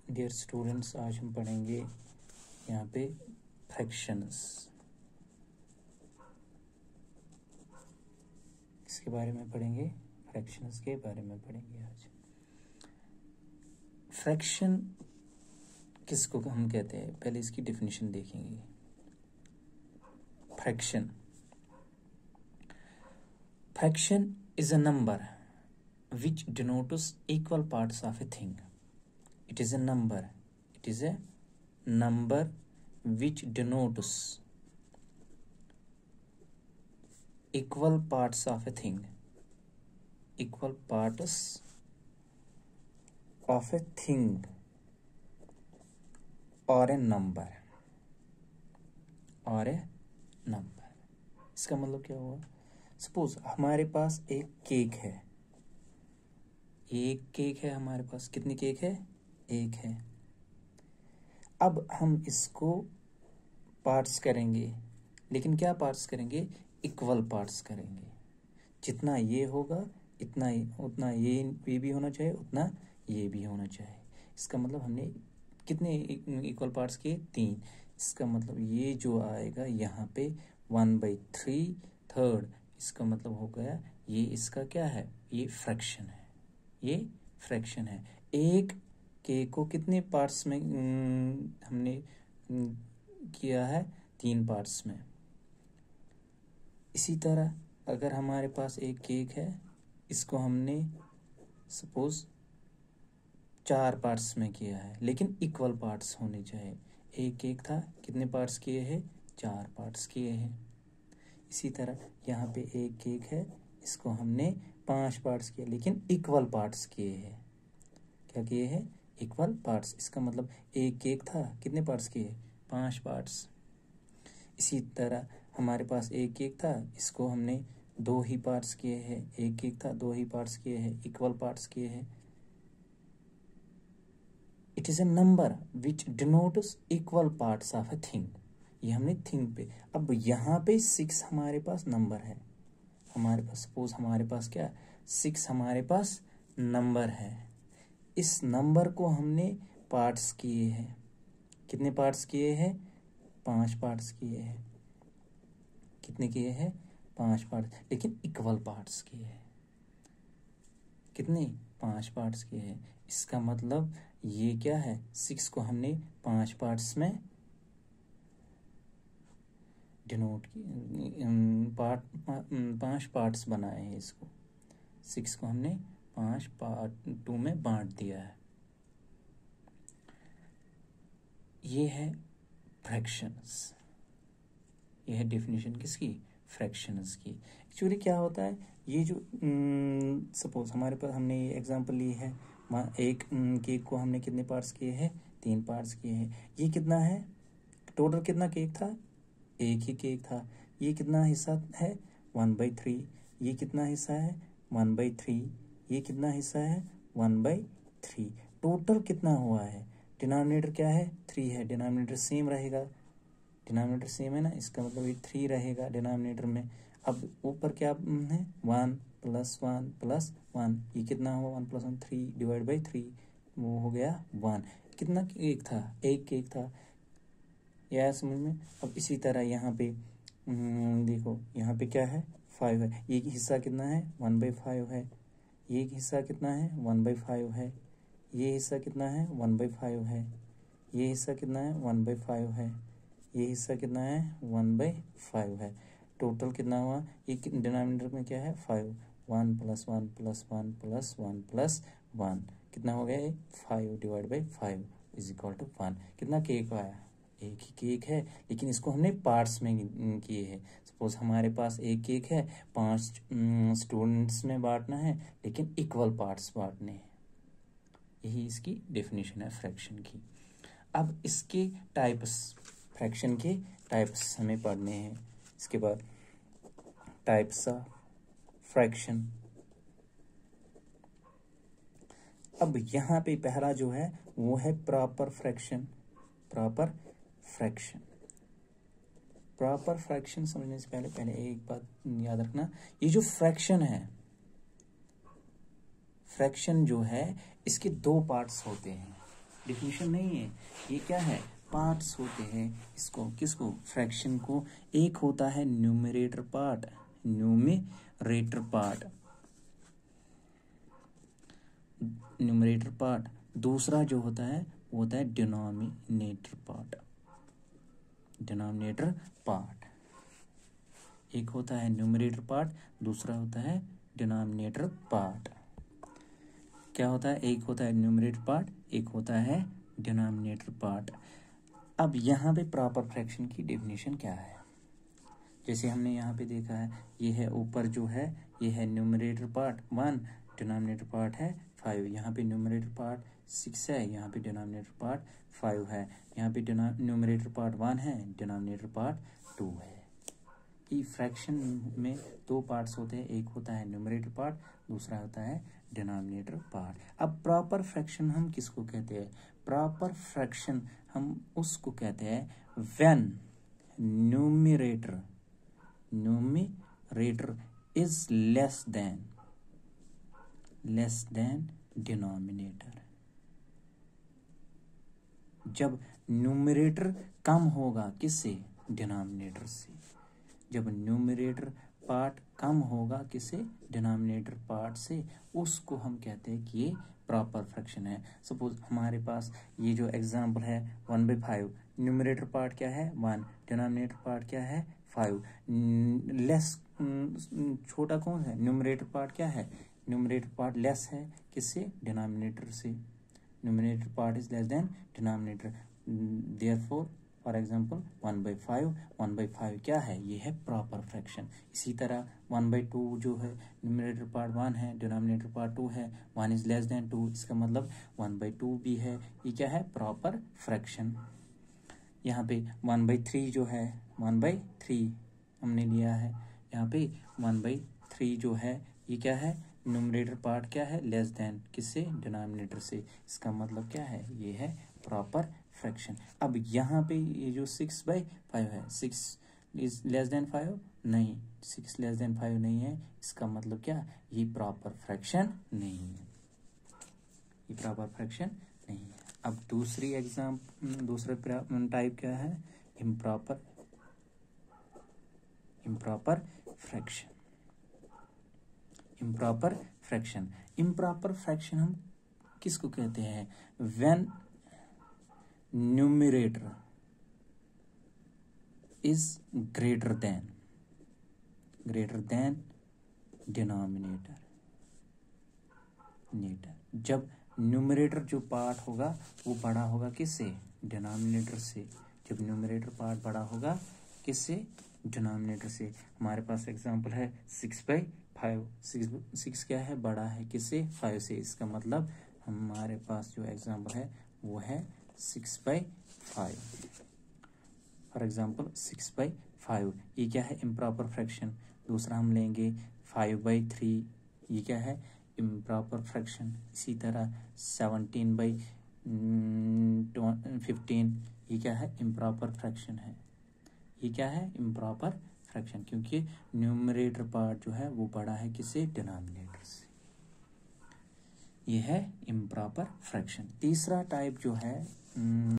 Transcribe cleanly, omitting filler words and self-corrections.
Dear students, आज हम पढ़ेंगे यहाँ पे फ्रैक्शंस। इसके बारे में पढ़ेंगे, फ्रैक्शंस के बारे में पढ़ेंगे आज। फ्रैक्शन किसको हम कहते हैं, पहले इसकी डेफिनेशन देखेंगे। Fraction is a number which denotes equal parts of a thing. It is a number which denotes equal parts of a thing. Equal parts of a thing or a number. इसका मतलब क्या हुआ? Suppose हमारे पास एक cake है, हमारे पास कितनी cake है? एक है। अब हम इसको पार्ट्स करेंगे, लेकिन क्या पार्ट्स करेंगे? इक्वल पार्ट्स करेंगे। जितना ये होगा उतना ये भी होना चाहिए, उतना ये भी होना चाहिए। इसका मतलब हमने कितने इक्वल पार्ट्स किए? 3। इसका मतलब ये जो आएगा यहाँ पे 1/3 इसका मतलब हो गया ये इसका क्या है? ये फ्रैक्शन है। एक केक को कितने पार्ट्स में हमने किया है? 3 पार्ट्स में। इसी तरह अगर हमारे पास एक केक है, इसको हमने सपोज 4 पार्ट्स में किया है, लेकिन इक्वल पार्ट्स होने चाहिए। एक केक था, कितने पार्ट्स किए हैं? 4 पार्ट्स किए हैं। इसी तरह यहाँ पे एक केक है, इसको हमने 5 पार्ट्स किए, लेकिन इक्वल पार्ट्स किए हैं। क्या किए हैं? Equal parts. इसका मतलब एक केक था, कितने पार्ट्स किए? 5 पार्ट्स। इसी तरह हमारे पास एक केक था, इसको हमने 2 ही पार्ट्स किए हैं। एक केक था, 2 ही पार्ट्स किए हैं, इक्वल पार्ट्स किए हैं। It is a number which denotes equal parts of a thing. ये हमने थिंग पे। अब यहाँ पे 6 हमारे पास नंबर है। हमारे पास सपोज हमारे पास क्या? 6 हमारे पास नंबर है। इस नंबर को हमने पार्ट्स किए हैं। कितने पार्ट्स किए हैं? 5 पार्ट्स किए हैं। कितने किए हैं? 5 पार्ट्स, लेकिन इक्वल पार्ट्स किए हैं। कितने? 5 पार्ट्स किए हैं। इसका मतलब ये क्या है? 6 को हमने 5 पार्ट्स में डिनोट की, 5 पार्ट्स बनाए हैं। इसको 6 को हमने 5 पार्ट 2 में बांट दिया है। ये है फ्रैक्शंस। ये है डेफिनेशन किसकी? फ्रैक्शंस की। एक्चुअली क्या होता है, ये जो सपोज हमारे पास हमने ये एग्जांपल ली है, एक केक को हमने कितने पार्ट्स किए हैं? 3 पार्ट्स किए हैं। ये कितना है? टोटल कितना केक था? एक ही केक था। ये कितना हिस्सा है? 1/3। ये कितना हिस्सा है? 1/3। ये कितना हिस्सा है? 1/3। टोटल कितना हुआ है? डिनोमिनेटर क्या है? 3 है। डिनोमिनेटर सेम रहेगा। डिनोमिनेटर सेम है ना, इसका मतलब ये 3 रहेगा डिनोमिनेटर में। अब ऊपर क्या है? 1 + 1 + 1। ये कितना हुआ? 1 + 1 3/3। वो हो गया 1। कितना केक था? एक केक था। यह समझ में? अब इसी तरह यहाँ पे देखो, यहाँ पे क्या है? 5 है। ये हिस्सा कितना है? 1/5 है। ये हिस्सा कितना है? 1/5 है। ये हिस्सा कितना है? 1/5 है। ये हिस्सा कितना है? 1/5 है। ये हिस्सा कितना है? 1/5 है। टोटल कितना हुआ? ये डिनोमिनेटर में क्या है? 5। 1 + 1 + 1 + 1 + 1 कितना हो गया? 5/5 = 1। कितना केक आया? एक ही केक है, लेकिन इसको हमने पार्ट्स में किए हैं। सपोज हमारे पास एक केक है, 5 स्टूडेंट्स में बांटना है, लेकिन इक्वल पार्ट्स बांटने हैं। यही इसकी डेफिनेशन है फ्रैक्शन की। अब इसके टाइप्स, फ्रैक्शन के टाइप्स हमें पढ़ने हैं। इसके बाद टाइप्स ऑफ फ्रैक्शन। अब यहाँ पे पहला जो है वो है प्रॉपर फ्रैक्शन। प्रॉपर फ्रैक्शन समझने से पहले एक बात याद रखना, ये जो फ्रैक्शन है, फ्रैक्शन जो है इसके 2 पार्ट्स होते हैं। डेफिनेशन नहीं है, ये क्या है, पार्ट्स होते हैं इसको, किसको, फ्रैक्शन को। एक होता है numerator part, numerator part, numerator part. दूसरा जो होता है वो होता है डिनोमिनेटर पार्ट, डिनोमिनेटर पार्ट। एक होता है न्यूमरेटर पार्ट, दूसरा होता है डिनोमिनेटर पार्ट। क्या होता है, एक होता है न्यूमरेटर पार्ट, एक होता है डिनोमिनेटर पार्ट। अब यहाँ पे प्रॉपर फ्रैक्शन की डेफिनेशन क्या है, जैसे हमने यहाँ पे देखा है, ये है ऊपर जो है, ये है न्यूमरेटर पार्ट 1, डिनोमिनेटर पार्ट है 5। यहाँ पे न्यूमरेटर पार्ट 6 है, यहाँ पे डिनोमिनेटर पार्ट 5 है। यहाँ पे न्यूमरेटर पार्ट 1 है, डिनोमिनेटर पार्ट 2 है। कि फ्रैक्शन में दो पार्ट्स होते हैं, एक होता है न्यूमरेटर पार्ट, दूसरा होता है डिनोमिनेटर पार्ट। अब प्रॉपर फ्रैक्शन हम किसको कहते हैं, प्रॉपर फ्रैक्शन हम उसको कहते हैं when numerator is less than denominator. जब न्यूमरेटर कम होगा किससे, डिनोमिनेटर से। जब न्यूमरेटर पार्ट कम होगा किससे, डिनोमिनेटर पार्ट से, उसको हम कहते हैं कि ये प्रॉपर फ्रैक्शन है। सपोज हमारे पास ये जो एग्जांपल है 1/5, न्यूमरेटर पार्ट क्या है 1, डिनोमिनेटर पार्ट क्या है 5। लेस छोटा कौन है, न्यूमरेटर पार्ट क्या है, न्यूमरेटर पार्ट लेस है किससे, डिनोमिनेटर से। Numerator part is less than denominator, therefore for example 1/5 क्या है, ये है प्रॉपर फ्रैक्शन। इसी तरह 1/2 जो है, न्यूमरेटर पार्ट 1 है, डिनोमिनेटर पार्ट 2 है, 1 इज लेस देन 2, इसका मतलब 1/2 भी है, ये क्या है, प्रॉपर फ्रैक्शन। यहाँ पे 1/3 जो है, 1/3 हमने लिया है, यहाँ पे 1/3 जो है, ये क्या है, न्यूमरेटर पार्ट क्या है, लेस देन किससे, डिनोमिनेटर से, इसका मतलब क्या है, ये है प्रॉपर फ्रैक्शन। अब यहाँ पे ये जो 6/5 है, 6 इज लेस देन 5 नहीं, 6 लेस देन 5 नहीं है, इसका मतलब क्या, ये प्रॉपर फ्रैक्शन नहीं है, ये प्रॉपर फ्रैक्शन नहीं है। अब दूसरा टाइप क्या है, इम्प्रॉपर फ्रैक्शन। इम्प्रॉपर फ्रैक्शन हम किसको कहते हैं, when numerator is greater than denominator. जब न्यूमरेटर जो पार्ट होगा वो बड़ा होगा किससे, डिनोमिनेटर से। जब न्यूमरेटर पार्ट बड़ा होगा किससे, डिनोमिनेटर से। हमारे पास एग्जांपल है 6/5, 6 क्या है, बड़ा है किससे, 5 से। इसका मतलब हमारे पास जो एग्जांपल है वो है 6/5। फॉर एग्जांपल 6/5, ये क्या है, इम्प्रॉपर फ्रैक्शन। दूसरा हम लेंगे 5/3, ये क्या है, इम्प्रॉपर फ्रैक्शन। इसी तरह 17/15, ये क्या है, इम्प्रॉपर फ्रैक्शन है। ये क्या है, इम्प्रॉपर फ्रैक्शन, क्योंकि न्यूमरेटर पार्ट जो है वो बड़ा है किससे, डिनोमिनेटर से। ये है इम्प्रॉपर फ्रैक्शन। तीसरा टाइप जो है